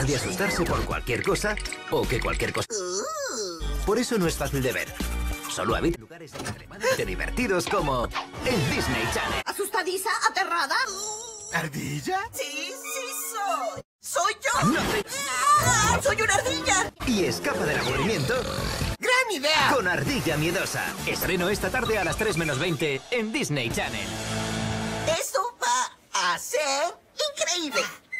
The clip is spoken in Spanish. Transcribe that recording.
dejar de asustarse por cualquier cosa o que cualquier cosa. Por eso no es fácil de ver. Solo habita lugares extremadamente divertidos como en Disney Channel. ¿Asustadiza? ¿Aterrada? ¿Ardilla? Sí, soy. ¡Soy yo! No te- ¡Ah! ¡Soy una ardilla! Y escapa del aburrimiento ¡Gran idea! con Ardilla Miedosa. Estreno esta tarde a las 3 menos 20 en Disney Channel. Esto va a ser increíble.